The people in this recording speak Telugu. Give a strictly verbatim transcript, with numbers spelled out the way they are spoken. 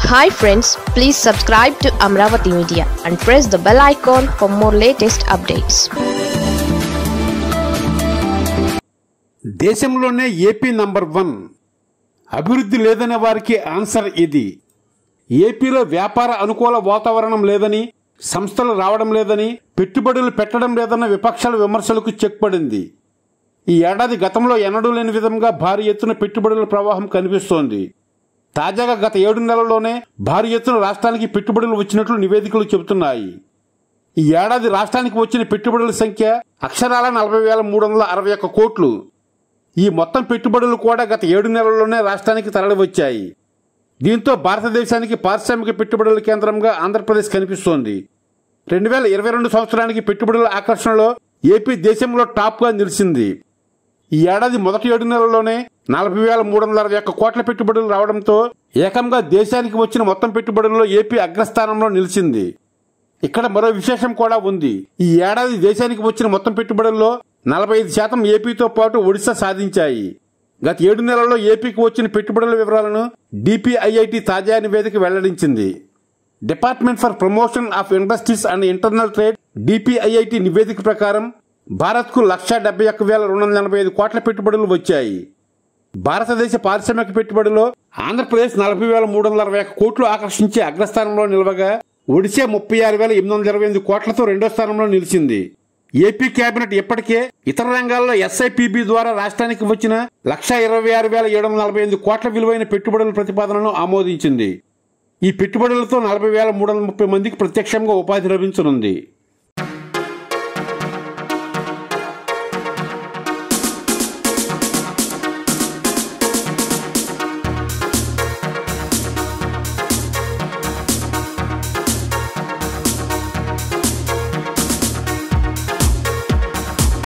Hi friends, please subscribe to Amaravathi Media and press the bell icon for more latest updates. దేశంలోనే ఏపీ నంబర్ వన్. అభివృద్ధి లేదనే వారికి ఆన్సర్ ఇది. ఏపీలో వ్యాపార అనుకూల వాతావరణం లేదని, సంస్థలు రావడం లేదని, పెట్టుబడులు పెట్టడం లేదన్న విపక్షాల విమర్శలకు చెక్ పడింది. ఈ ఏడాది గతంలో ఎన్నడూ లేని విధంగా భారీ ఎత్తున పెట్టుబడుల ప్రవాహం కనిపిస్తోంది. తాజాగా గత ఏడు నెలల్లోనే భారీ ఎత్తున రాష్ట్రానికి పెట్టుబడులు వచ్చినట్లు నివేదికలు చెబుతున్నాయి. ఈ ఏడాది రాష్ట్రానికి వచ్చిన పెట్టుబడుల సంఖ్య అక్షరాల నలభై వేల మూడు వందల అరవై ఒక్క కోట్లు. ఈ మొత్తం పెట్టుబడులు కూడా గత ఏడు నెలల్లోనే రాష్ట్రానికి తరలివచ్చాయి. దీంతో భారతదేశానికి పారిశ్రామిక పెట్టుబడుల కేంద్రంగా ఆంధ్రప్రదేశ్ కనిపిస్తోంది. రెండు వేల ఇరవై రెండు సంవత్సరానికి పెట్టుబడుల ఆకర్షణలో ఏపీ దేశంలో టాప్గా నిలిచింది. ఈ ఏడాది మొదటి ఏడు నెలల్లోనే నలభై వేల మూడు వందల అరవై ఒక్క కోట్ల పెట్టుబడులు రావడంతో ఏకంగా దేశానికి వచ్చిన మొత్తం పెట్టుబడుల్లో ఏపీ అగ్రస్థానంలో నిలిచింది. ఇక్కడ మరో విశేషం కూడా ఉంది. ఈ ఏడాది దేశానికి వచ్చిన మొత్తం పెట్టుబడుల్లో నలభై ఐదు శాతం ఏపీతో పాటు ఒడిశా సాధించాయి. గత ఏడు నెలల్లో ఏపీకి వచ్చిన పెట్టుబడుల వివరాలను డిపిఐఐటి తాజా నివేదిక వెల్లడించింది. Department for promotion of industries and internal trade DPIIT నివేదిక ప్రకారం భారత్కు లక్ష డెబ్బై ఒక్క వేల రెండు వందల ఎనభై ఐదు కోట్ల పెట్టుబడులు వచ్చాయి. భారతదేశ పారిశ్రామిక పెట్టుబడిలో ఆంధ్రప్రదేశ్ నలభై వేల మూడు వందల అరవై ఒక్క కోట్లు ఆకర్షించే అగ్రస్థానంలో నిలవగా ఒడిశా ముప్పై ఆరు వేల ఎనిమిది వందల ఇరవై ఎనిమిది కోట్లతో రెండో స్థానంలో నిలిచింది. ఏపీ కేబినెట్ ఇప్పటికే ఇతర రంగాల్లో ఎస్ఐపిబి ద్వారా రాష్ట్రానికి వచ్చిన లక్ష ఇరవై ఆరు వేల ఏడు వందల నలభై ఎనిమిది కోట్ల విలువైన పెట్టుబడుల ప్రతిపాదనను ఆమోదించింది. ఈ పెట్టుబడులతో నలభై వేల మూడు వందల ముప్పై మందికి ప్రత్యక్షంగా ఉపాధి లభించనుంది.